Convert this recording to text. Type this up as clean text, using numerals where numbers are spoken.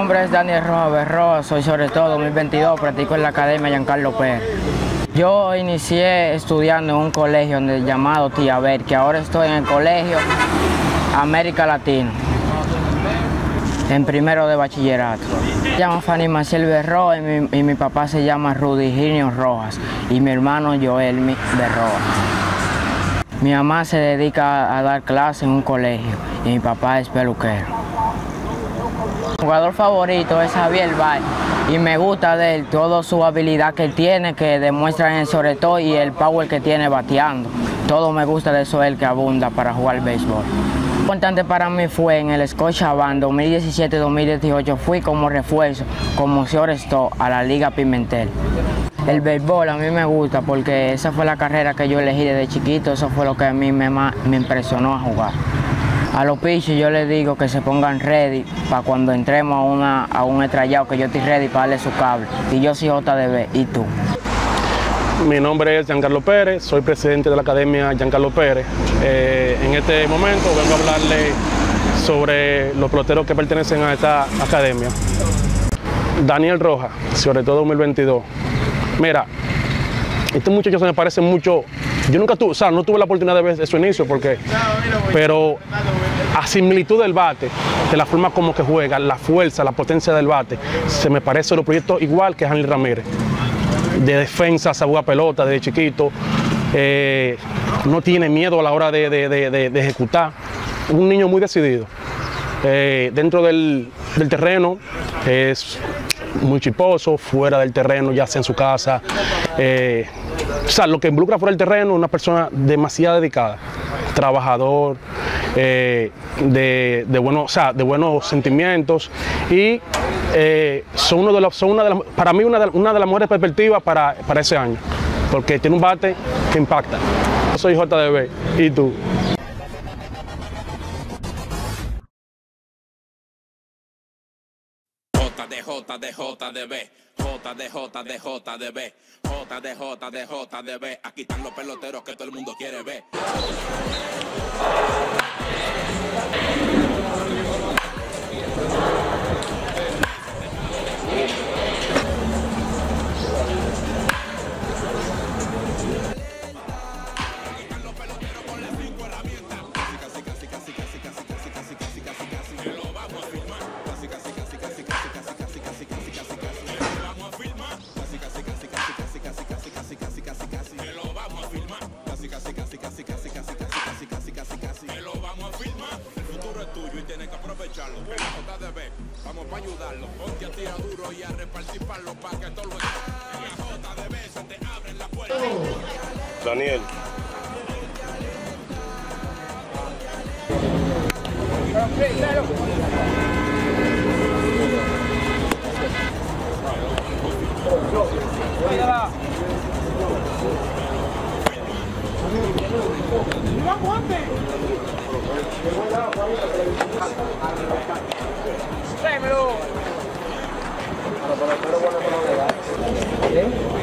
nombre es Daniel Rojas Berroa, soy sobre todo 2022, practico en la Academia Giancarlo Pérez. Yo inicié estudiando en un colegio llamado Tía Ver, que ahora estoy en el colegio América Latina, en primero de bachillerato. Me llamo Fanny Maciel Berroa y mi papá se llama Rudy Ginio Rojas y mi hermano Joelmi Berroa. Mi mamá se dedica a dar clases en un colegio y mi papá es peluquero. Mi jugador favorito es Javier Baez y me gusta de él toda su habilidad que tiene, que demuestra en el sobre todo, y el power que tiene bateando. Todo me gusta de eso, él que abunda para jugar béisbol. Lo importante para mí fue en el Scotiabank 2017-2018, fui como refuerzo, como shortstop a la Liga Pimentel. El béisbol a mí me gusta porque esa fue la carrera que yo elegí desde chiquito, eso fue lo que a mí me impresionó a jugar. A los pitchers yo les digo que se pongan ready para cuando entremos a un estrellado, que yo estoy ready para darle su cable. Y yo soy JDB, ¿y tú? Mi nombre es Giancarlo Pérez, soy presidente de la Academia Giancarlo Pérez. En este momento vengo a hablarle sobre los peloteros que pertenecen a esta academia. Daniel Rojas, sobre todo 2022. Mira, este muchacho se me parece mucho. Yo nunca tuve, no tuve la oportunidad de ver su inicio, pero a similitud del bate, de la forma como que juega, la fuerza, la potencia del bate, se me parece los proyectos igual que Hanley Ramírez. De defensa, se juega pelota desde chiquito, no tiene miedo a la hora de ejecutar. Un niño muy decidido. Dentro del terreno es muy chiposo, fuera del terreno, ya sea en su casa. O sea, lo que involucra fuera del terreno, una persona demasiado dedicada, trabajador, de buenos sentimientos, y para mí una de las mejores perspectivas para ese año, porque tiene un bate que impacta. Yo soy JDB, ¿y tú? JDB, aquí están los peloteros que todo el mundo quiere ver. Vamos para ayudarlo, ponte a tirar duro y a repartir palos para que todo lo en la JDB se te abren la puerta. Daniel. Tráemelo.